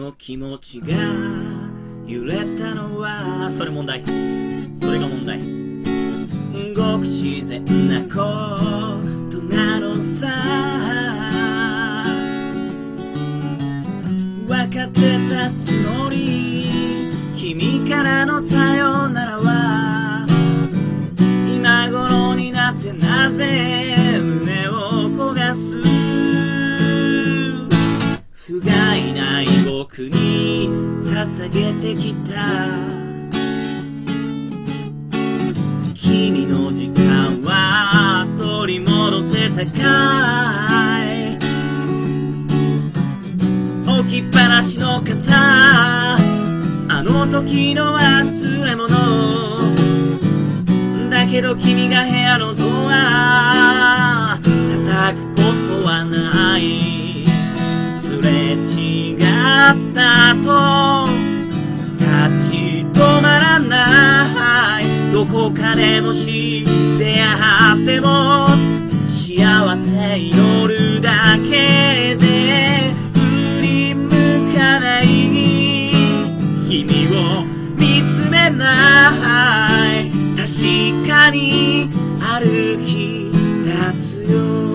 の気持ちが揺れたのはそれ問題、それが問題。ごく自然なことなのさ。分かってたつもり、君からのさよならは今頃になってなぜ胸を焦がす。不甲斐ない僕に捧げてきた君の時間は取り戻せたかい。置きっぱなしの傘、あの時の忘れ物だけど君が部屋のドア叩くことはない。すれ違ったと立ち止まらない。どこかでもし出会っても幸せ祈るだけで振り向かない。君を見つめない。確かに歩き出すよ。